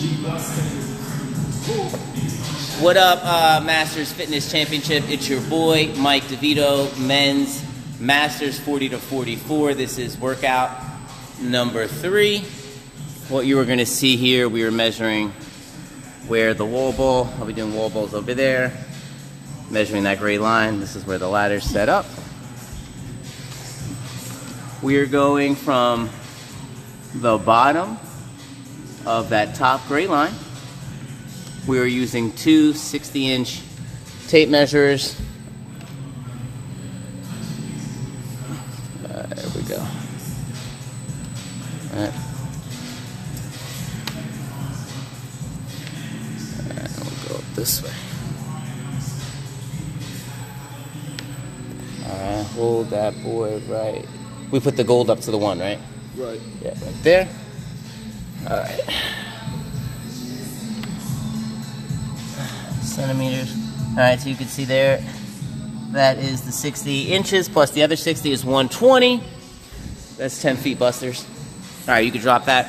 What up, Masters Fitness Championship? It's your boy, Mike DeVito, men's Masters 40 to 44. This is workout number 3. What you were going to see here, we were measuring where the wall ball, I'll be doing wall balls over there, measuring that gray line. This is where the ladder's set up. We are going from the bottom of that top gray line. We are using two 60-inch tape measures. There we go. All right. And we'll go up this way. All right, hold that boy right. We put the gold up to the 1, right? Right. Yeah, right there. All right. Centimeters. All right, so you can see there, that is the 60 inches plus the other 60 is 120. That's 10 feet, busters. All right, you can drop that.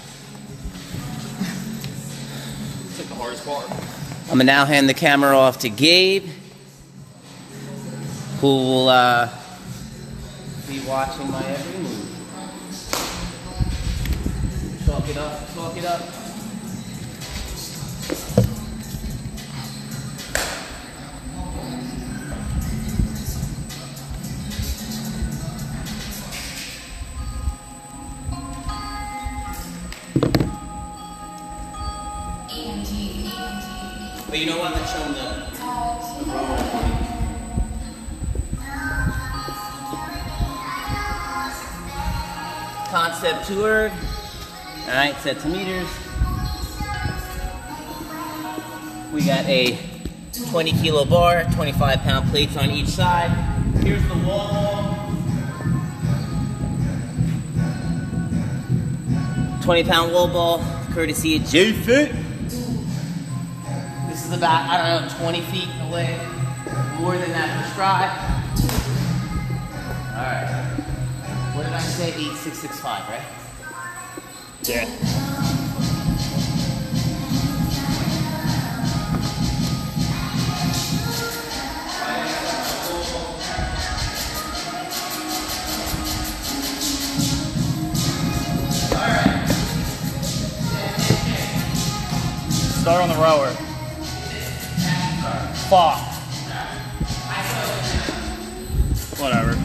It's like the hardest part. I'm gonna now hand the camera off to Gabe, who will be watching my every move. Talk it up, talk it up. But you know what? Let's show them the rower. Concept tour. Alright, set to meters. We got a 20 kilo bar, 25 pound plates on each side. Here's the wall ball. 20 pound wall ball, courtesy of J-Fit. This is about, I don't know, 20 feet away. More than that prescribed. Alright. What did I say? 8665, right? Yeah. Alright. Start on the rower. Fuck. Whatever.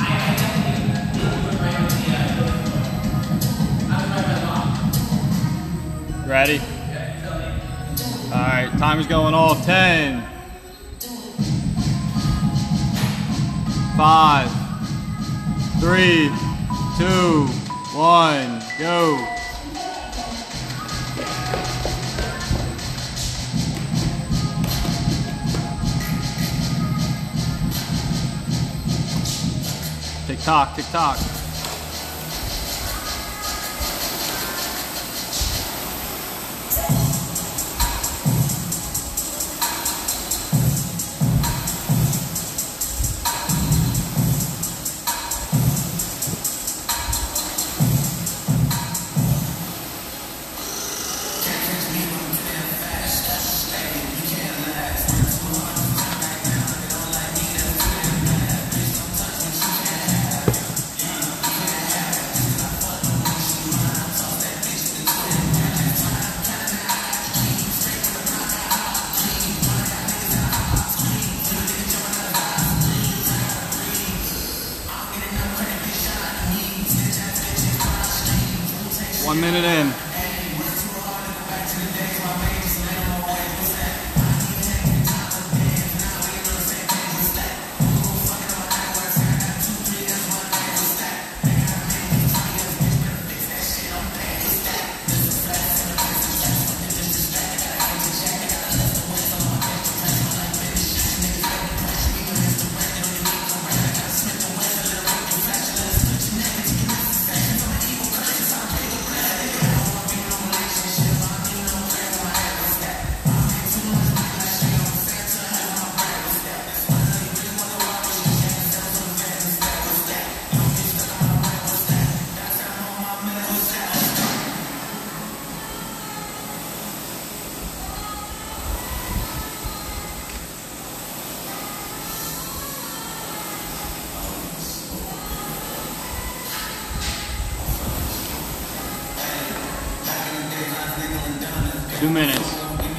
Ready? Alright, time is going off. 10, 5, 3, 2, 1, go. Tick tock, tick tock. One minute in. 2 minutes.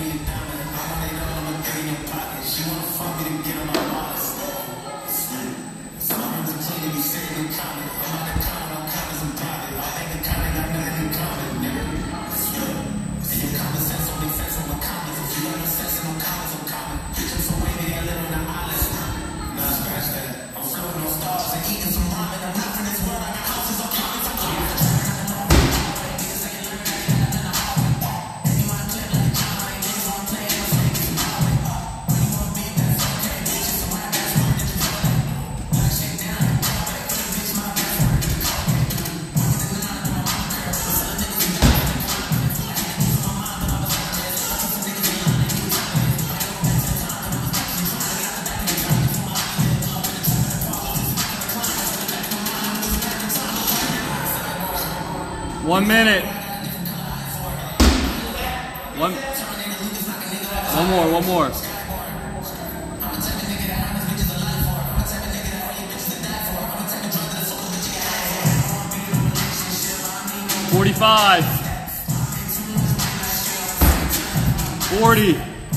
One minute. One more. 45. 40.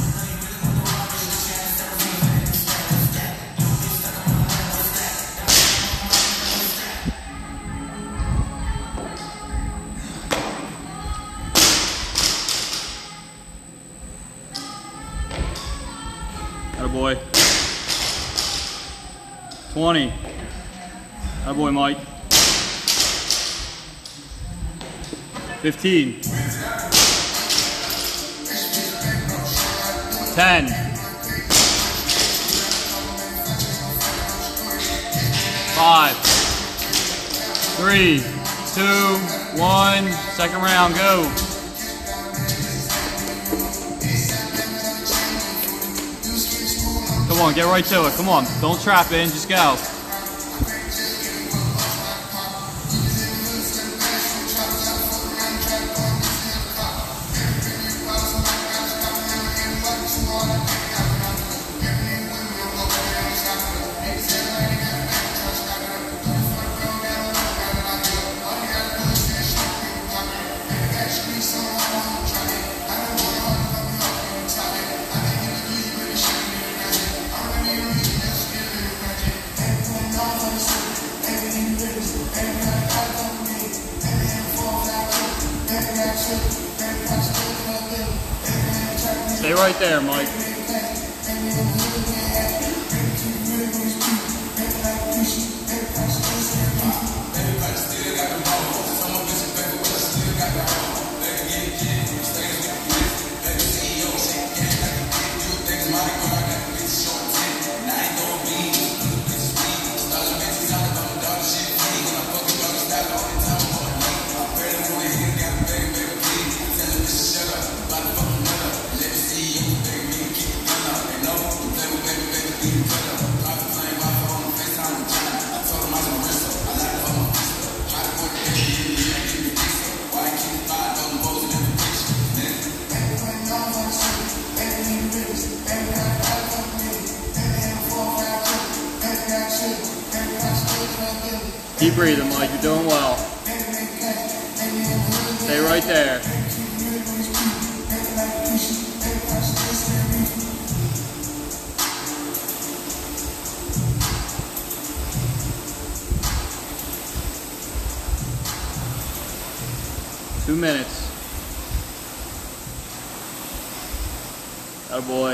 Attaboy. 20. Attaboy, Mike. 15. 10. 5. 3, 2, 1. Second round, go. Come on, get right to it. Come on, don't trap in, just go. Stay right there, Mike. Keep breathing, Mike. You're doing well. Stay right there. Two minutes. Oh boy.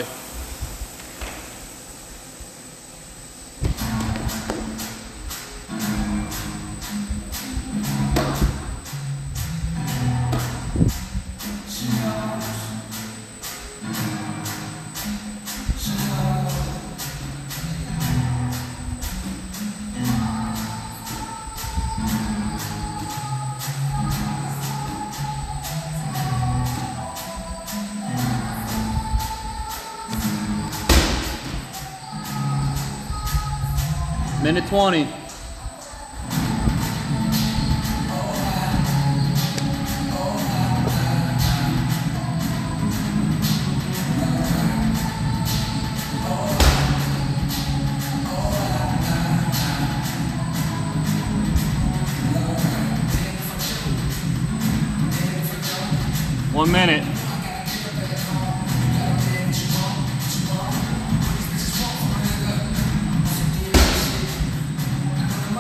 Minute 20. One minute.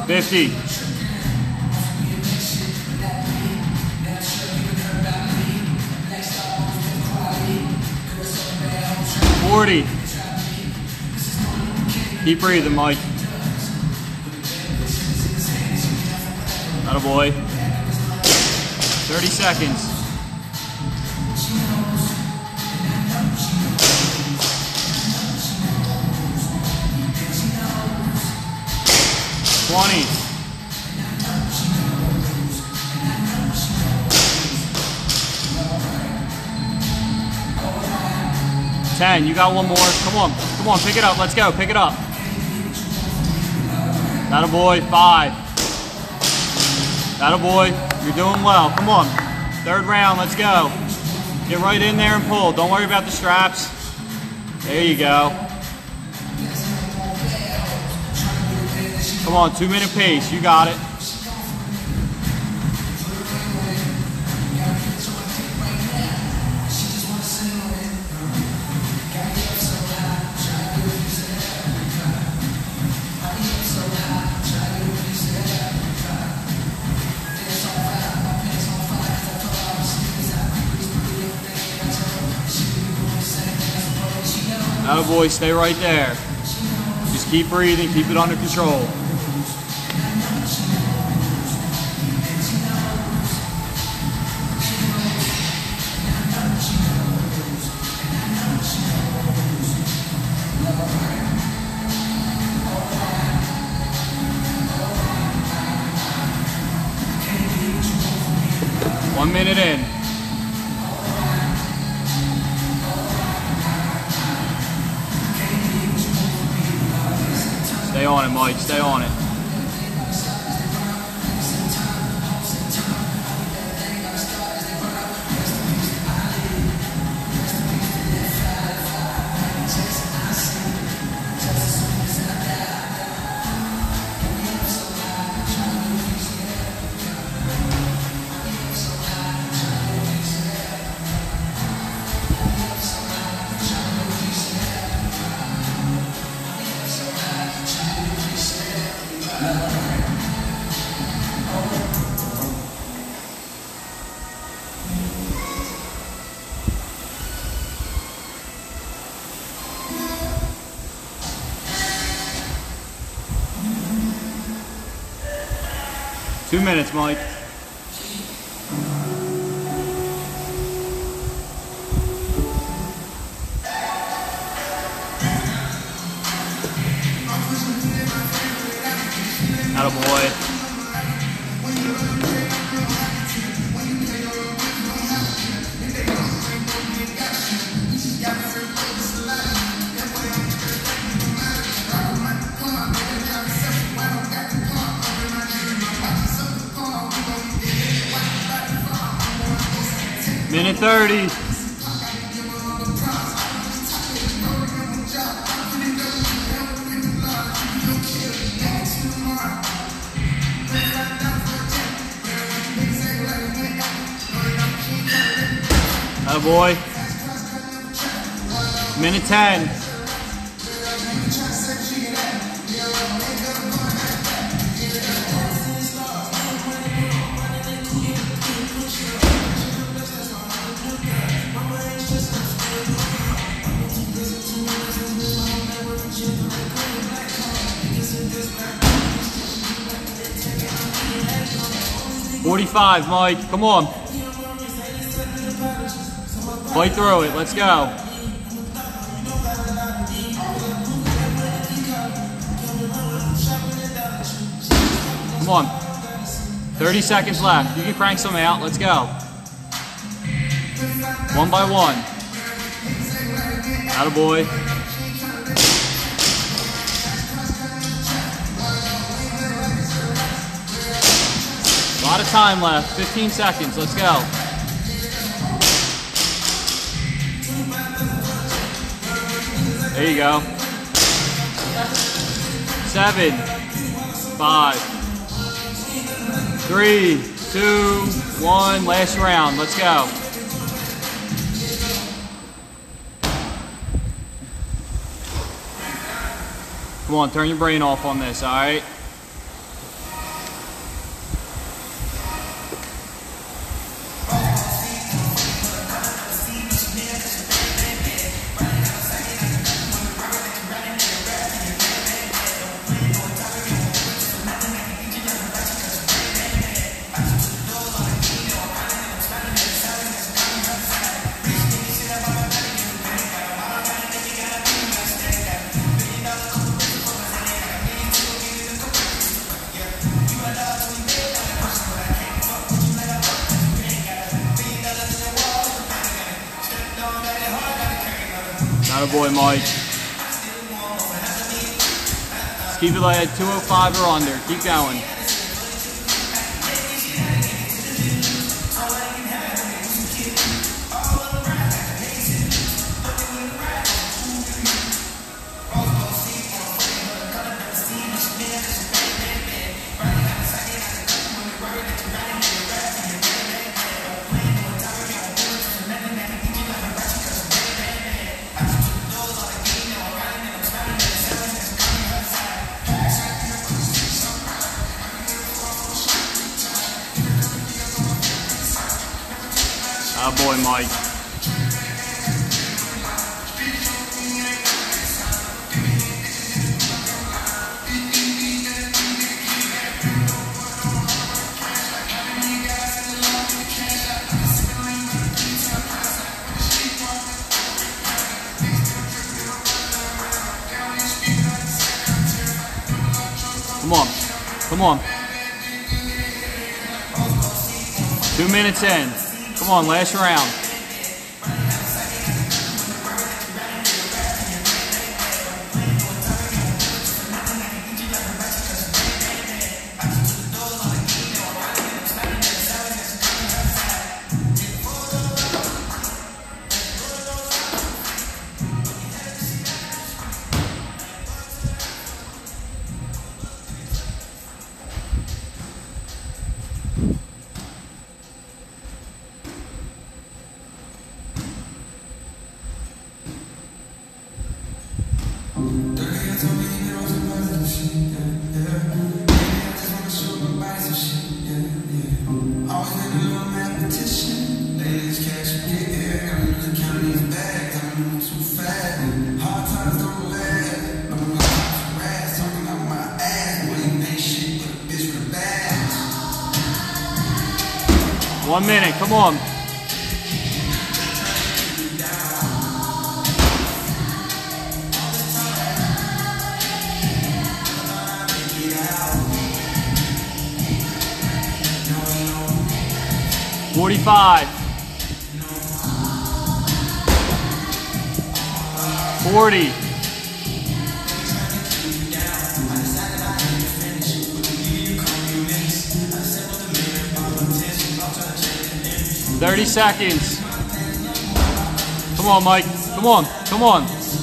50. 40. Keep breathing, Mike. Atta boy. 30 seconds. 20. 10. You got one more. Come on. Come on. Pick it up. Let's go. Pick it up. Atta boy. 5. Atta boy. You're doing well. Come on. Third round. Let's go. Get right in there and pull. Don't worry about the straps. There you go. Come on. 2-minute pace. You got it. Atta boy, stay right there. Just keep breathing, keep it under control. One minute in. Stay on it, Mike. Stay on it. Two minutes, Mike. Atta boy. Minute 30. Oh boy. Minute 10. $45, Mike. Come on. Fight through it. Let's go. Come on. 30 seconds left. You can crank some out. Let's go. One by one. Atta boy. A lot of time left. 15 seconds. Let's go. There you go. 7, 5, 3, 2, 1. Last round. Let's go. Come on, turn your brain off on this, all right? Attaboy, Mike. Just keep it like at 205 or under. Keep going. Oh boy, Mike. Come on. Come on. 2 minutes in. Come on, last round. One minute, come on. $45. 40. 30 seconds. Come on, Mike. Come on. Come on.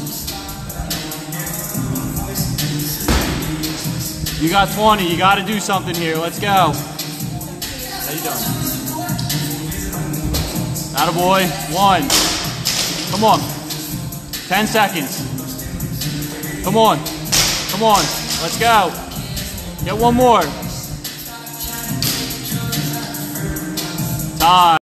You got 20. You got to do something here. Let's go. How you doing? Attaboy. 1. Come on. 10 seconds. Come on. Come on. Let's go. Get one more. Time.